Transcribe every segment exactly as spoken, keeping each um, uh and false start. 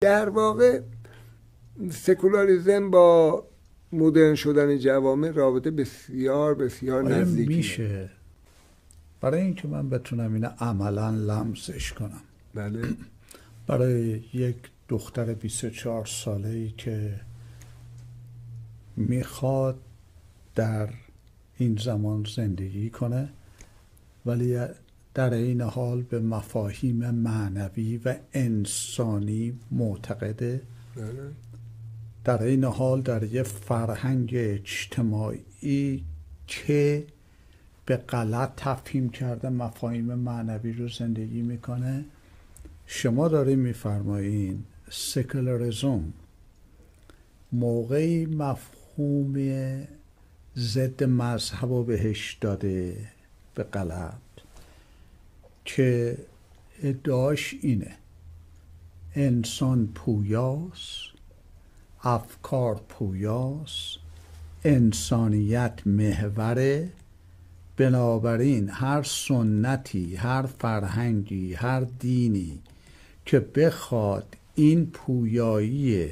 در واقع سکولاریسم با مدرن شدن جوامع رابطه بسیار بسیار نزدیکی میشه. برای اینکه من بتونم اینو عملا لمسش کنم، بله، برای یک دختر بیست و چهار ساله‌ای که میخواد در این زمان زندگی کنه ولی در این حال به مفاهیم معنوی و انسانی معتقده، بله، در این حال در یک فرهنگ اجتماعی که به غلط تفهیم کرده مفاهیم معنوی رو زندگی میکنه، شما دارین میفرمایین سکولاریسم موقعی مفهوم ضد مذهب رو بهش داده به غلط که ادعاش اینه انسان پویاست، افکار پویاست، انسانیت محوره، بنابراین هر سنتی، هر فرهنگی، هر دینی که بخواد این پویایی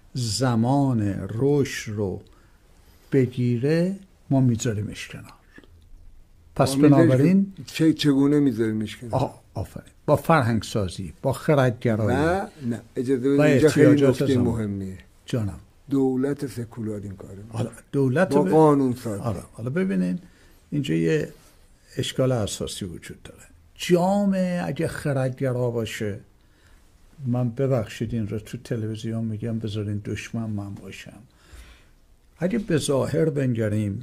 زمان رشد رو بگیره ما میذاریمش کنار. پس بنابراین چه چگونه میذاریمش کنار؟ آفرین. با فرهنگ سازی، با خردگرایی. نه نه اجازه بدید، اینجا خیلی نکته مهمیه. جانم. دولت سکولار این کاره حالا دولت با ب... قانون سازی. حالا حالا ببینین اینجا یه اشکال اساسی وجود داره. جامعه اگه خردگرا باشه، من ببخشید این رو تو تلویزیون میگم بذارین دشمن من باشم، اگه به ظاهر بنگریم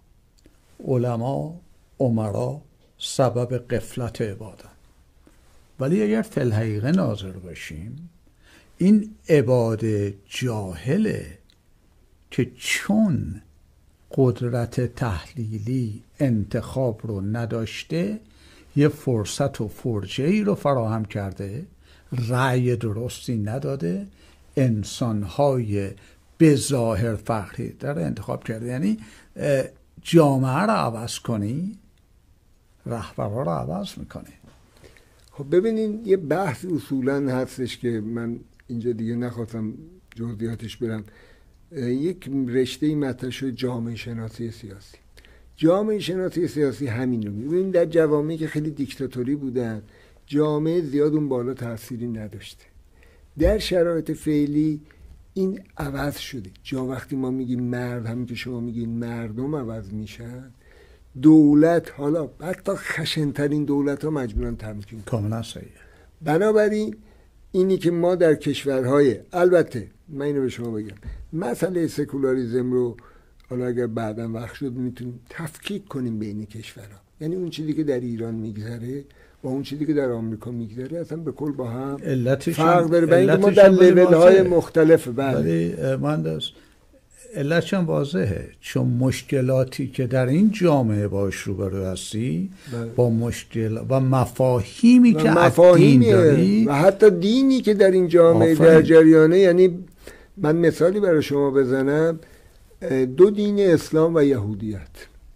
علما امرا سبب غفلت عبادت، ولی اگر فی الحقیقه ناظر باشیم این عباد جاهله که چون قدرت تحلیلی انتخاب رو نداشته یه فرصت و فرجه‌ای رو فراهم کرده، رأی درستی نداده، انسان‌های به ظاهر فقری در انتخاب کرده. یعنی جامعه رو عوض کنی رهبرها رو عوض میکنه. خب ببینین یه بحث اصولا هستش که من اینجا دیگه نخواستم جزئیاتش برم. یک رشته مطرح شده جامعه شناسی سیاسی. جامعه شناسی سیاسی همین رو می‌بینیم در جوامعی که خیلی دیکتاتوری بودن، جامعه زیاد اون بالا تأثیری نداشته. در شرایط فعلی این عوض شده. جا وقتی ما میگیم مرد، همین که شما میگین مردم عوض میشن، دولت، حالا حتی خشن‌ترین دولت ها مجبورن تمکین کنن. کاملا صحیحه. بنابراین اینی که ما در کشورهای، البته من اینو به شما بگم، مسئله سکولاریسم رو حالا اگر بعداً وقت شد میتونیم تفکیک کنیم بین کشورها. یعنی اون چیزی که در ایران میگذره با اون چیزی که در آمریکا میگذره اصلا به کل با هم فرق داره. برای اینکه ما در لیول های مختلف ولی مهندس علتش هم واضحه، چون مشکلاتی که در این جامعه باش روبرو هستی با مشکل و مفاهیمی و که از دین داری و حتی دینی که در این جامعه آفرین. در جریانه. یعنی من مثالی برای شما بزنم، دو دین اسلام و یهودیت،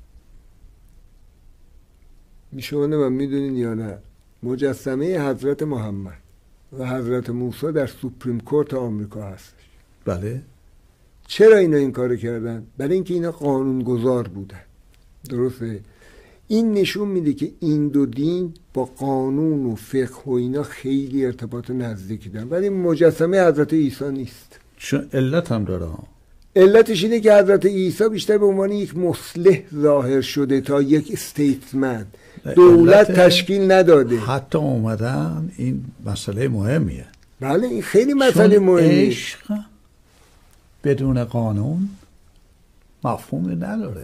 شما من میدونین یا نه مجسمه حضرت محمد و حضرت موسی در سوپریم کورت آمریکا هستش. بله. چرا اینا این کارو کردن؟ برای اینکه اینا قانونگذار بودن. درسته؟ این نشون میده که این دو دین با قانون و فقه و اینا خیلی ارتباط نزدیکی دارن، ولی مجسمه حضرت عیسی نیست. چون علت هم داره. علتش اینه که حضرت عیسی بیشتر به عنوان یک مصلح ظاهر شده تا یک استیتمنت. دولت تشکیل نداده. حتی اومدن این مسئله مهمیه. بله این خیلی مسئله مهمیه. عشق بدون قانون مفهومی نداره.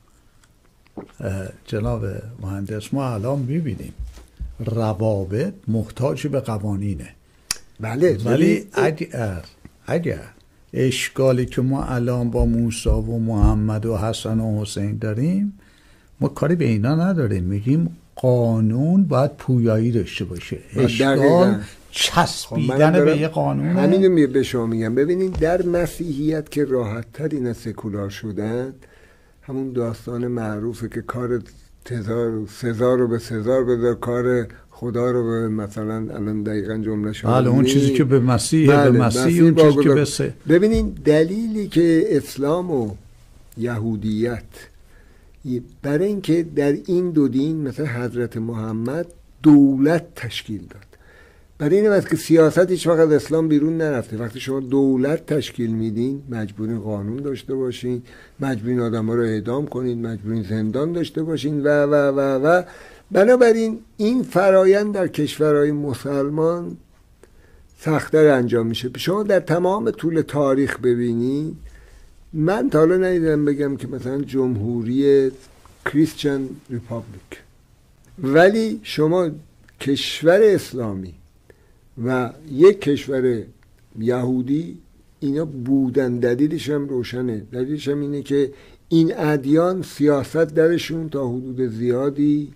جناب مهندس ما الان میبینیم روابط محتاج به قوانینه. بله. ولی اگر اگر اشکالی که ما الان با موسی و محمد و حسن و حسین داریم، ما کاری به اینا نداریم. میگیم قانون باید پویایی داشته باشه. اشکال چسبیدن خب به یه قانونه. همینو به شما میگم. ببینید در مسیحیت که راحت تر اینا سکولار شدن، همون داستان معروفه که کار تزار سزار رو به سزار بذار، کار خدا رو به مثلا الان دقیقاً جمله شما بله اون چیزی که به مسیح بله به مسیح اون چیزی که به سه. ببینین دلیلی که اسلام و یهودیت برای اینکه در این دو دین مثل حضرت محمد دولت تشکیل داد، برای این وقت که سیاست هیچ وقت از اسلام بیرون نرفته. وقتی شما دولت تشکیل میدین مجبورین قانون داشته باشین، مجبورین آدم ها رو اعدام کنین، مجبورین زندان داشته باشین و و و و بنابراین این فرایند در کشورهای مسلمان سخت‌تر انجام میشه. شما در تمام طول تاریخ ببینید، من تا حالا ندیدم بگم که مثلا جمهوری کریستیان ریپابلیک، ولی شما کشور اسلامی و یک کشور یهودی اینا بودن. دلیلش هم روشنه، دلیلش هم اینه که این ادیان سیاست درشون تا حدود زیادی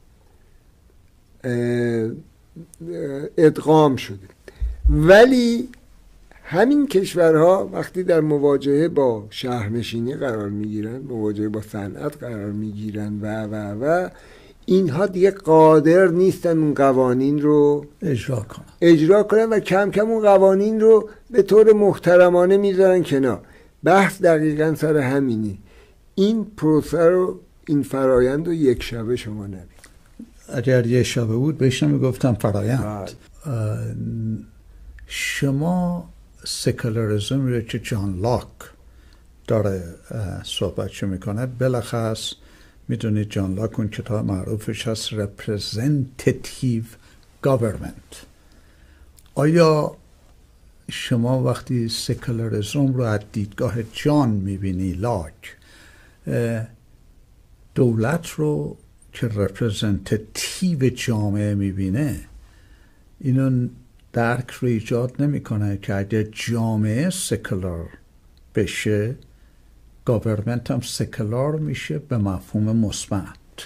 ادغام شده، ولی همین کشورها وقتی در مواجهه با شهرنشینی قرار میگیرن، مواجهه با صنعت قرار میگیرن و و و اینها دیگه قادر نیستن اون قوانین رو اجرا کنن اجرا کنن و کم کم اون قوانین رو به طور محترمانه میذارن کنار. بحث دقیقاً سر همینی. این پروسه رو، این فرایند رو یک شبه شما نبید. اگر یک شبه بود بهش نمیگفتم فرایند. شما سکولاریسم رو که جان لاک داره صحبتشو میکنه، بلخص میدونید جان لاک اون کتاب معروفش هست Representative Government. آیا شما وقتی سکولاریسم رو از دیدگاه جان میبینی، لاک، دولت رو که رپرزنتیتیو جامعه میبینه، اینو درک رو ایجاد نمیکنه که اگه جامعه سکولار بشه، گاورمنت هم سکولار میشه به مفهوم مثبت؟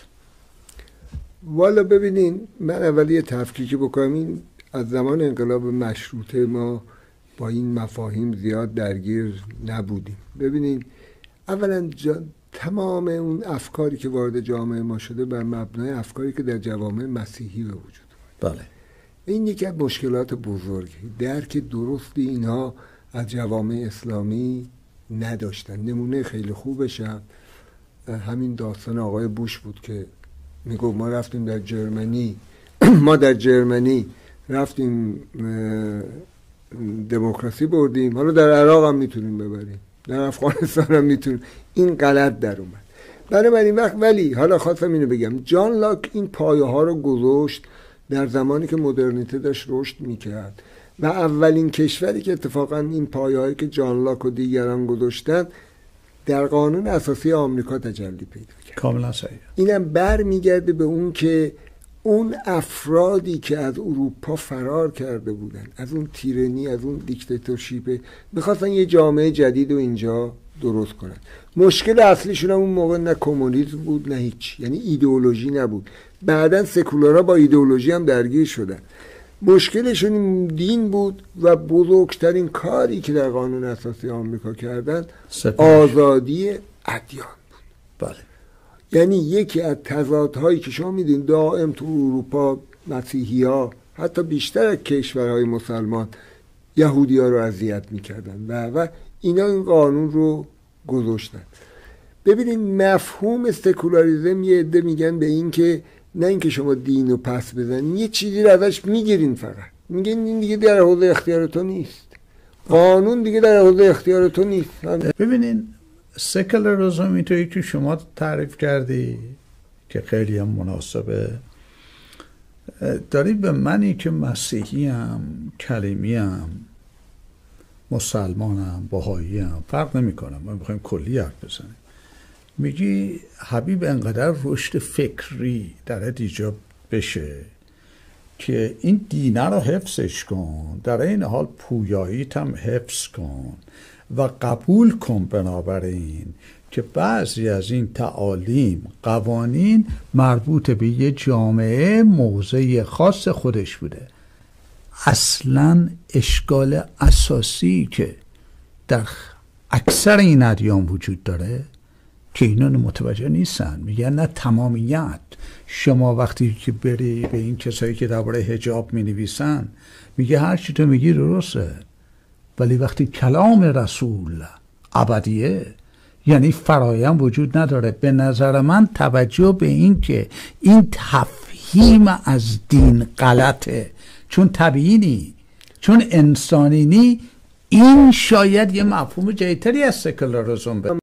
والا ببینین، من اولی یه تفکیک بکنم. این از زمان انقلاب مشروطه ما با این مفاهیم زیاد درگیر نبودیم. ببینین اولا جا... تمام اون افکاری که وارد جامعه ما شده بر مبنای افکاری که در جوامع مسیحی به وجود اومد. بله. این یکی از مشکلات بزرگی، درک درستی اینها از جوامع اسلامی نداشتن. نمونه خیلی خوبش هم همین داستان آقای بوش بود که میگو ما رفتیم در جرمنی ما در جرمنی رفتیم دموکراسی بردیم، حالا در عراق هم میتونیم ببریم، در افغانستان هم میتونیم. این غلط در اومد. بنابراین وقت ولی حالا خواستم اینو بگم، جان لاک این پایه ها رو گذاشت در زمانی که مدرنیته داشت رشد میکرد و اولین کشوری که اتفاقا این پایه هایی که جان لاک و دیگران گذاشتن در قانون اساسی آمریکا تجلی پیدا کرد. کاملا صحیح. اینم بر میگرده به اون که اون افرادی که از اروپا فرار کرده بودن، از اون تیرانی، از اون دیکتاتورشیپ، میخواستن یه جامعه جدید رو اینجا درست کنن. مشکل اصلیشون اون موقع نه کمونیسم بود نه هیچ، یعنی ایدئولوژی نبود. بعدن سکولارها با ایدئولوژی هم درگیر شدن. مشکلشون دین بود و بزرگترین کاری که در قانون اساسی آمریکا کردن آزادی ادیان بود. بله. یعنی یکی از تضادهایی که شما میدین دائم تو اروپا مسیحی ها حتی بیشتر از کشورهای مسلمان یهودی ها رو اذیت میکردن و و اینا این قانون رو گذاشتن. ببینید مفهوم سکولاریسم یه عده میگن به این که نه اینکه شما دین رو پس بزنین، یه چیزی رو ازش میگیرین، فقط میگن این دیگه در حوزه اختیار تو نیست، قانون دیگه در حوزه اختیار تو نیست. ببینین سکولاریسم اینطوری که شما تعریف کردی که خیلی هم مناسبه، داری به منی که مسیحی هم، کلیمی هم، مسلمان هم، بهایی هم، فرق نمی کنم، ما میخوایم کلی حرف بزنیم، میگی حبیب انقدر رشد فکری در ایجاب بشه که این دینه رو حفظش کن، در این حال پویاییت هم حفظ کن و قبول کن بنابراین که بعضی از این تعالیم، قوانین مربوط به یه جامعه موضع خاص خودش بوده. اصلا اشکال اساسی که در اکثر این ادیان وجود داره که اینا متوجه نیستن. میگن نه تمامیت. شما وقتی که بری به این کسایی که درباره حجاب می نویسن میگه هر چی تو میگی درسته، ولی وقتی کلام رسول ابدیه یعنی فرایند وجود نداره. به نظر من توجه به این که این تفهیم از دین غلطه، چون طبیعی نی، چون انسانی نی، این شاید یه مفهوم جدیدتری از سکولاریسم